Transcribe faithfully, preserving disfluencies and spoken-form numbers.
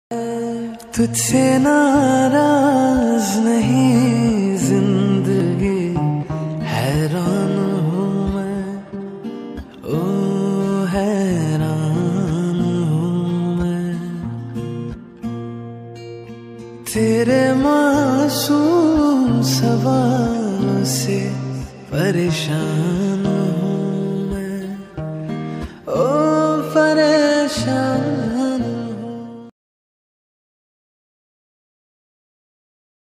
तुझसे नाराज नहीं जिंदगी, हैरान हूँ मैं, ओ हैरान हूँ मैं। तेरे मासूम सवालों से परेशान हूँ मैं, ओ परेशान